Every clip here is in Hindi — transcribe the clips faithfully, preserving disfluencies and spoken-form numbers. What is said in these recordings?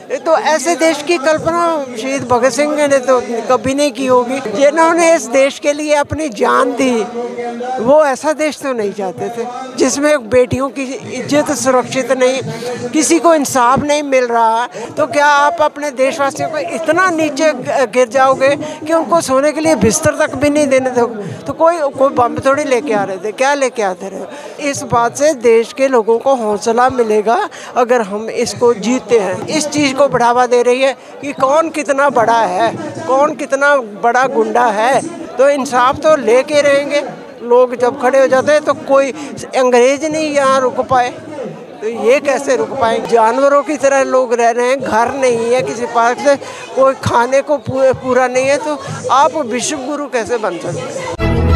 तो ऐसे देश की कल्पना शहीद भगत सिंह ने तो कभी नहीं की होगी। जिन्होंने इस देश के लिए अपनी जान दी, वो ऐसा देश तो नहीं चाहते थे जिसमें बेटियों की इज्जत सुरक्षित नहीं, किसी को इंसाफ नहीं मिल रहा। तो क्या आप अपने देशवासियों को इतना नीचे गिर जाओगे कि उनको सोने के लिए बिस्तर तक भी नहीं देने दो? तो कोई कोई बम थोड़ी लेके आ रहे थे, क्या लेके आते रहे। इस बात से देश के लोगों को हौसला मिलेगा अगर हम इसको जीते हैं। इस चीज़ को बढ़ावा दे रही है कि कौन कितना बड़ा है, कौन कितना बड़ा गुंडा है। तो इंसाफ तो लेके रहेंगे। लोग जब खड़े हो जाते हैं तो कोई अंग्रेज नहीं यहाँ रुक पाए, तो ये कैसे रुक पाए? जानवरों की तरह लोग रह रहे हैं, घर नहीं है किसी पास से, कोई खाने को पूरा नहीं है, तो आप विश्व गुरु कैसे बन सकते हैं?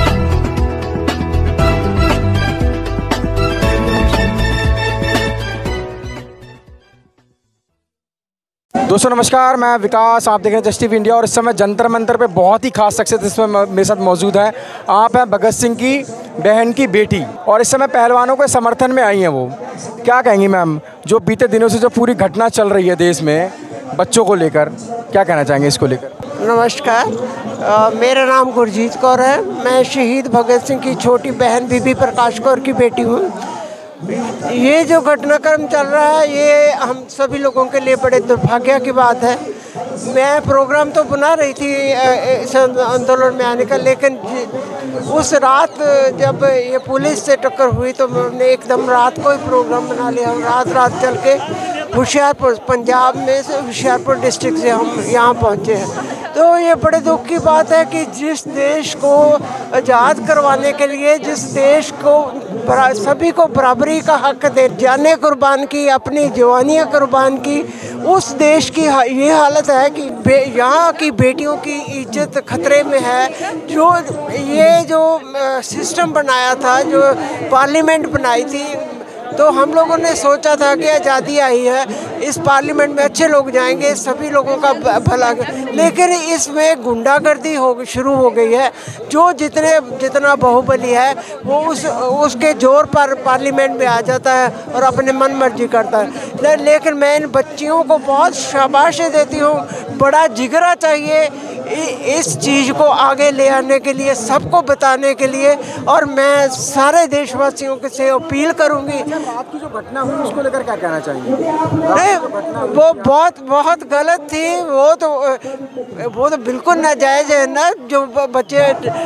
दोस्तों नमस्कार, मैं विकास, आप देख रहे हैं जस्ट टिप इंडिया। और इस समय जंतर मंतर पे बहुत ही खास शख्सियत इसमें मेरे साथ मौजूद है। आप हैं भगत सिंह की बहन की बेटी और इस समय पहलवानों के समर्थन में आई हैं। वो क्या कहेंगी मैम, जो बीते दिनों से जो पूरी घटना चल रही है देश में बच्चों को लेकर, क्या कहना चाहेंगे इसको लेकर? नमस्कार, आ, मेरा नाम गुरजीत कौर है। मैं शहीद भगत सिंह की छोटी बहन बीबी प्रकाश कौर की बेटी हूँ। ये जो घटनाक्रम चल रहा है ये हम सभी लोगों के लिए बड़े दुर्भाग्य की बात है। मैं प्रोग्राम तो बना रही थी इस आंदोलन में आने का, लेकिन उस रात जब ये पुलिस से टक्कर हुई तो हमने एकदम रात को ही प्रोग्राम बना लिया। हम रात रात चल के होशियारपुर, पंजाब में से होशियारपुर डिस्ट्रिक्ट से हम यहाँ पहुँचे हैं। तो ये बड़े दुख की बात है कि जिस देश को आज़ाद करवाने के लिए, जिस देश को सभी को बराबरी का हक दे, जानें कुर्बान की, अपनी जवानियाँ कुर्बान की, उस देश की ये हालत है कि यहाँ की बेटियों की इज्जत खतरे में है। जो ये जो सिस्टम बनाया था, जो पार्लियामेंट बनाई थी, तो हम लोगों ने सोचा था कि आज़ादी आई है, इस पार्लियामेंट में अच्छे लोग जाएंगे, सभी लोगों का भला, लेकिन इसमें गुंडागर्दी हो शुरू हो गई है। जो जितने जितना बाहुबली है वो उस उसके जोर पर पार्लियामेंट में आ जाता है और अपने मन मर्जी करता है। लेकिन मैं इन बच्चियों को बहुत शाबाशी देती हूँ, बड़ा जिगरा चाहिए इस चीज़ को आगे ले आने के लिए, सबको बताने के लिए। और मैं सारे देशवासियों से अपील करूँगी। आपकी जो घटना हुई उसको लेकर क्या कहना चाहिए? नहीं, वो बहुत बहुत गलत थी। वो तो वो तो बिल्कुल नाजायज़ है ना, जो बच्चे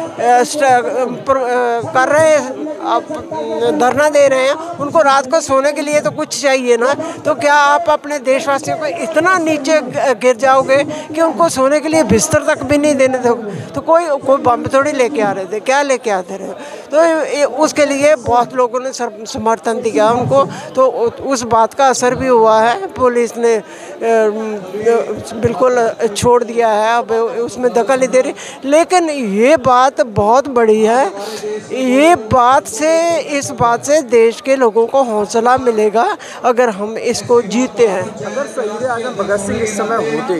कर रहे हैं, धरना दे रहे हैं, उनको रात को सोने के लिए तो कुछ चाहिए ना। तो क्या आप अपने देशवासियों को इतना नीचे गिर जाओगे कि उनको सोने के लिए बिस्तर तक भी नहीं देने दो? तो कोई कोई बम थोड़ी लेके आ रहे थे, क्या लेके आते रहे? तो उसके लिए बहुत लोगों ने समर्थन दिया उनको, तो उस बात का असर भी हुआ है। पुलिस ने बिल्कुल छोड़ दिया है, अब उसमें दखल नहीं दे रही। लेकिन ये बात बहुत बड़ी है। ये बात से इस बात से देश के लोगों को हौसला मिलेगा अगर हम इसको जीते हैं। अगर शहीद आजम भगत सिंह इस समय होते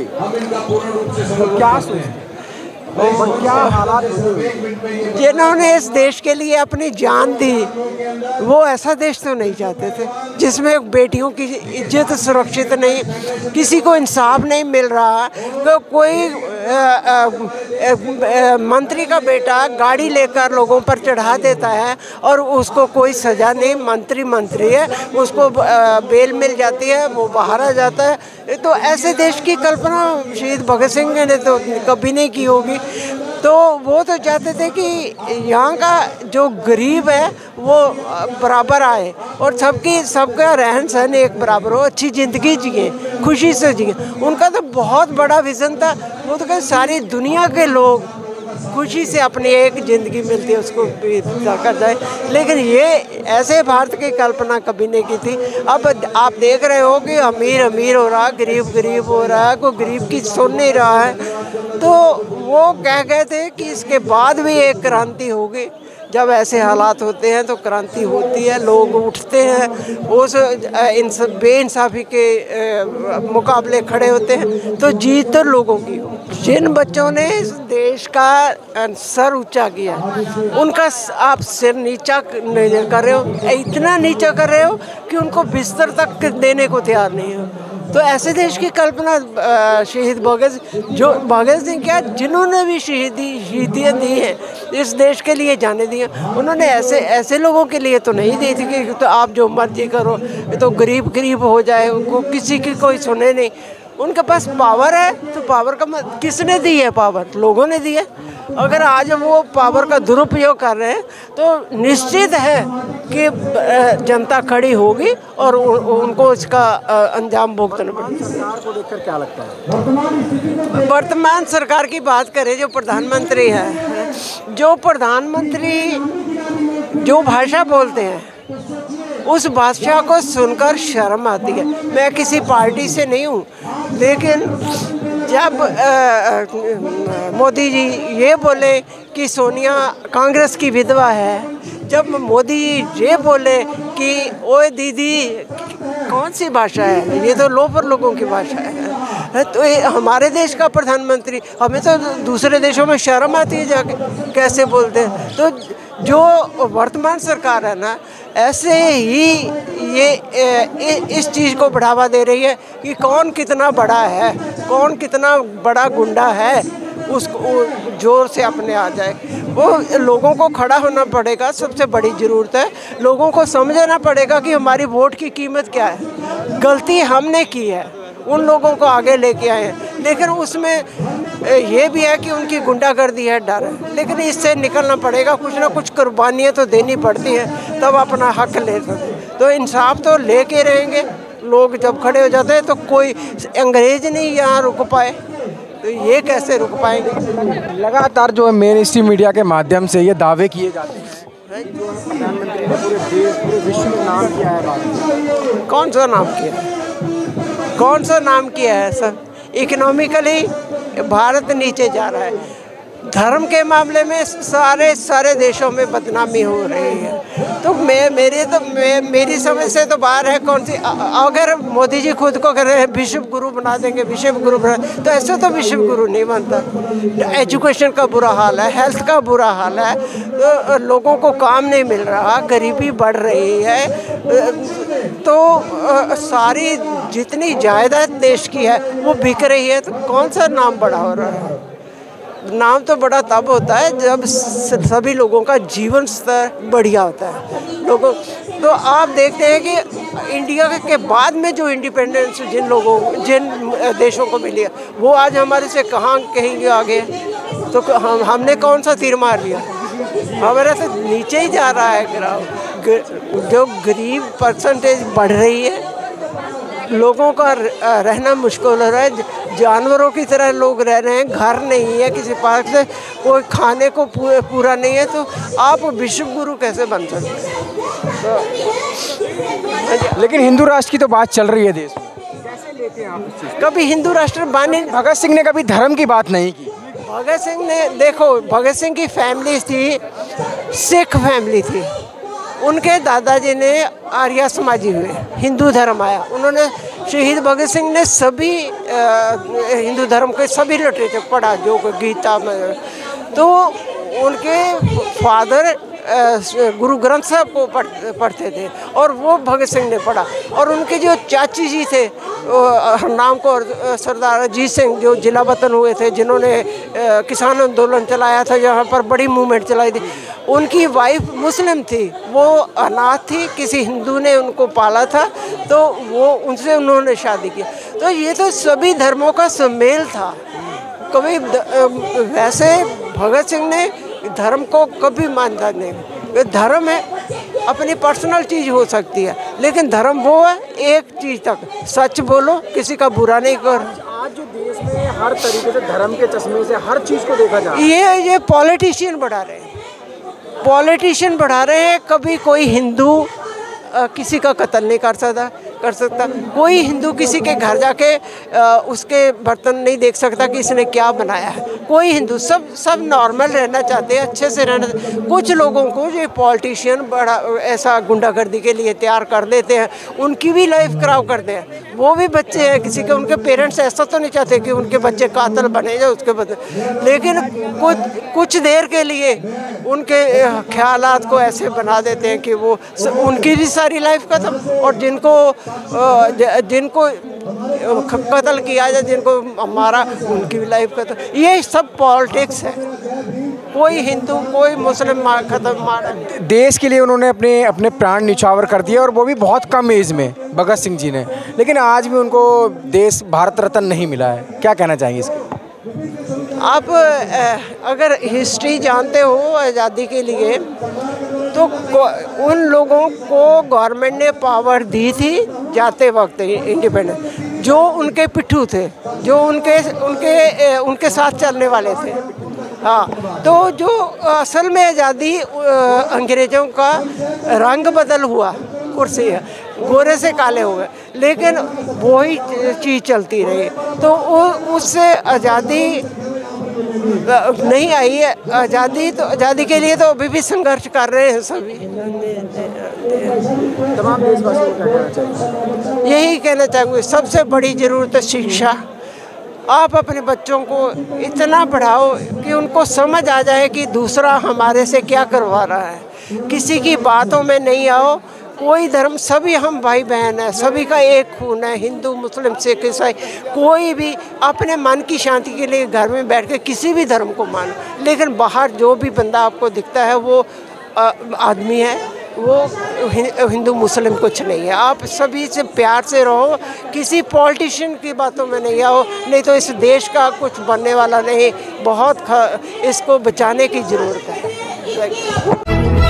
तो क्या सोचते, क्या हालात होते? जिन्होंने इस देश के लिए अपनी जान दी, वो ऐसा देश तो नहीं चाहते थे जिसमें बेटियों की इज्जत सुरक्षित नहीं, किसी को इंसाफ नहीं मिल रहा। तो कोई आ, आ, आ, मंत्री का बेटा गाड़ी लेकर लोगों पर चढ़ा देता है और उसको कोई सज़ा नहीं, मंत्री मंत्री है, उसको आ, बेल मिल जाती है, वो बाहर आ जाता है। तो ऐसे देश की कल्पना शहीद भगत सिंह ने तो कभी नहीं की होगी। तो वो तो चाहते थे कि यहाँ का जो गरीब है वो बराबर आए और सबकी सबका रहन सहन एक बराबर हो, अच्छी ज़िंदगी जिए, खुशी से जिए। उनका तो बहुत बड़ा विज़न था। वो तो कहे सारी दुनिया के लोग खुशी से अपनी एक ज़िंदगी मिलती है उसको बीता कर जाए। लेकिन ये ऐसे भारत की कल्पना कभी नहीं की थी। अब आप देख रहे हो कि अमीर अमीर हो रहा, गरीब गरीब हो रहा है, कोई गरीब की सुन नहीं रहा है। तो वो कह गए थे कि इसके बाद भी एक क्रांति होगी। जब ऐसे हालात होते हैं तो क्रांति होती है, लोग उठते हैं, उस इंस बेइंसाफ़ी के मुकाबले खड़े होते हैं, तो जीत तो लोगों की हो। जिन बच्चों ने इस देश का सर ऊंचा किया, उनका आप सिर नीचा कर रहे हो, इतना नीचा कर रहे हो कि उनको बिस्तर तक देने को तैयार नहीं हो। तो ऐसे देश की कल्पना शहीद भगत जो भगत सिंह क्या जिन्होंने भी शहीदी शहीदियाँ दी हैं इस देश के लिए जाने दिए, उन्होंने ऐसे ऐसे लोगों के लिए तो नहीं दी थी कि तो आप जो मर्जी करो, तो गरीब गरीब हो जाए, उनको किसी की कोई सुने नहीं। उनके पास पावर है तो पावर का मत, किसने दी है पावर? लोगों ने दी है। अगर आज वो पावर का दुरुपयोग कर रहे हैं तो निश्चित है कि जनता खड़ी होगी और उनको इसका अंजाम भुगतना पड़ेगा। सरकार को देखकर क्या लगता है? वर्तमान सरकार की बात करें, जो प्रधानमंत्री है, जो प्रधानमंत्री जो भाषा बोलते हैं उस भाषा को सुनकर शर्म आती है। मैं किसी पार्टी से नहीं हूँ, लेकिन जब मोदी जी ये बोले कि सोनिया कांग्रेस की विधवा है, जब मोदी जी ये बोले कि ओए दीदी, कौन सी भाषा है ये? तो लोफर लोगों की भाषा है। तो ये हमारे देश का प्रधानमंत्री, हमें तो दूसरे देशों में शर्म आती है जाके कैसे बोलते हैं। तो जो वर्तमान सरकार है ना, ऐसे ही ये इस चीज़ को बढ़ावा दे रही है कि कौन कितना बड़ा है, कौन कितना बड़ा गुंडा है, उसको जोर से अपने आ जाए। वो लोगों को खड़ा होना पड़ेगा, सबसे बड़ी ज़रूरत है। लोगों को समझना पड़ेगा कि हमारी वोट की कीमत क्या है। गलती हमने की है, उन लोगों को आगे लेके आए हैं, लेकिन उसमें ये भी है कि उनकी गुंडागर्दी है, डर है। लेकिन इससे निकलना पड़ेगा, कुछ ना कुछ कुर्बानियाँ तो देनी पड़ती हैं, तब अपना हक ले सकते। तो इंसाफ तो लेके रहेंगे। लोग जब खड़े हो जाते हैं तो कोई अंग्रेज नहीं यहाँ रुक पाए, तो ये कैसे रुक पाएंगे? लगातार जो है मेन स्ट्रीम मीडिया के माध्यम से ये दावे किए जाते हैं जो प्रधानमंत्री ने पूरे देश पूरे विश्व में नाम किया है। कौन सा नाम किया? कौन सा नाम किया है सर? इकोनॉमिकली भारत नीचे जा रहा है। धर्म के मामले में सारे सारे देशों में बदनामी हो रही है। तो मैं मेरे तो मैं मेरी समझ से तो बाहर है। कौन सी, अगर मोदी जी खुद को कह रहे हैं विश्व गुरु बना देंगे, विश्व गुरु बना, तो ऐसे तो विश्व गुरु नहीं बनता। एजुकेशन का बुरा हाल है, हेल्थ का बुरा हाल है, तो लोगों को काम नहीं मिल रहा, गरीबी बढ़ रही है। तो सारी जितनी जायदाद देश की है वो बिक रही है, तो कौन सा नाम बड़ा हो रहा है? नाम तो बड़ा तब होता है जब सभी लोगों का जीवन स्तर बढ़िया होता है। लोगों तो आप देखते हैं कि इंडिया के बाद में जो इंडिपेंडेंस जिन लोगों जिन देशों को मिली है, वो आज हमारे से कहाँ कहीं आगे। तो हम हमने कौन सा तीर मार लिया? हमारे से नीचे ही जा रहा है ग्राफ। जो गरीब परसेंटेज बढ़ रही है, लोगों का रहना मुश्किल हो रहा है। जानवरों की तरह लोग रह रहे हैं, घर नहीं है किसी पास से, कोई खाने को पूरा नहीं है, तो आप विश्व गुरु कैसे बन सकते हैं? तो लेकिन हिंदू राष्ट्र की तो बात चल रही है देश में, कैसे लेते हैं आप इस चीज़? कभी हिंदू राष्ट्र बने। भगत सिंह ने कभी धर्म की बात नहीं की। भगत सिंह ने, देखो भगत सिंह की फैमिली थी, सिख फैमिली थी। उनके दादाजी ने आर्य समाजी हुए, हिंदू धर्म आया। उन्होंने शहीद भगत सिंह ने सभी हिंदू धर्म के सभी लिटरेचर पढ़ा, जो गीता में। तो उनके फादर गुरु ग्रंथ साहब को पढ़, पढ़ते थे और वो भगत सिंह ने पढ़ा। और उनके जो चाची जी थे नाम को सरदार अजीत सिंह, जो जिला वतन हुए थे, जिन्होंने किसान आंदोलन चलाया था, यहाँ पर बड़ी मूवमेंट चलाई थी, उनकी वाइफ मुस्लिम थी, वो अनाथ थी, किसी हिंदू ने उनको पाला था, तो वो उनसे उन्होंने शादी की। तो ये तो सभी धर्मों का सम्मेल था। कभी वैसे भगत सिंह ने धर्म को कभी मानता नहीं। धर्म है, अपनी पर्सनल चीज़ हो सकती है, लेकिन धर्म वो है एक चीज़ तक, सच बोलो, किसी का बुरा नहीं कर। आज जो देश में हर तरीके से धर्म के चश्मे से हर चीज़ को देखा जाए, ये ये पॉलिटिशियन बढ़ा रहे हैं, पॉलिटिशियन बढ़ा रहे हैं। कभी कोई हिंदू किसी का कत्ल नहीं कर सकता कर सकता कोई हिंदू किसी के घर जाके आ, उसके बर्तन नहीं देख सकता कि इसने क्या बनाया है। कोई हिंदू, सब सब नॉर्मल रहना चाहते हैं, अच्छे से रहना। कुछ लोगों को ये पॉलिटिशियन बड़ा ऐसा गुंडागर्दी के लिए तैयार कर देते हैं, उनकी भी लाइफ खराब करते हैं। वो भी बच्चे हैं, किसी के उनके पेरेंट्स ऐसा तो नहीं चाहते कि उनके बच्चे कातिल बने जाए उसके बदले, लेकिन कुछ कुछ देर के लिए उनके ख्यालात को ऐसे बना देते हैं कि वो उनकी भी सारी लाइफ खत्म, और जिनको जिनको कत्ल किया जाए, जिनको मारा उनकी भी लाइफ खत्म। ये सब पॉलिटिक्स है, कोई हिंदू कोई मुस्लिम मार खत्म मारा। देश के लिए उन्होंने अपने अपने प्राण निछावर कर दिए और वो भी बहुत कम एज में, भगत सिंह जी ने। लेकिन आज भी उनको देश भारत रत्न नहीं मिला है, क्या कहना चाहेंगे इसके? आप अगर हिस्ट्री जानते हो आज़ादी के लिए, तो उन लोगों को गवर्नमेंट ने पावर दी थी जाते वक्त इंडिपेंडेंस, जो उनके पिट्ठू थे, जो उनके उनके उनके साथ चलने वाले थे। हाँ, तो जो असल में आज़ादी अंग्रेज़ों का रंग बदल हुआ, कुर्सी है, गोरे से काले हो गए, लेकिन वही चीज़ चलती रही। तो उससे आज़ादी नहीं आई है। आज़ादी तो आज़ादी के लिए तो अभी भी संघर्ष कर रहे हैं सभी। तमाम देशवासियों को क्या कहना चाहिए? यही कहना चाहूँगी, सबसे बड़ी ज़रूरत है शिक्षा। आप अपने बच्चों को इतना पढ़ाओ कि उनको समझ आ जाए कि दूसरा हमारे से क्या करवा रहा है। किसी की बातों में नहीं आओ, कोई धर्म, सभी हम भाई बहन हैं, सभी का एक खून है, हिंदू मुस्लिम सिख ईसाई। कोई भी अपने मन की शांति के लिए घर में बैठ के किसी भी धर्म को मानो, लेकिन बाहर जो भी बंदा आपको दिखता है वो आदमी है, वो हिंदू मुस्लिम कुछ नहीं है। आप सभी से प्यार से रहो, किसी पॉलिटिशियन की बातों में नहीं आओ, नहीं तो इस देश का कुछ बनने वाला नहीं। बहुत इसको बचाने की ज़रूरत है।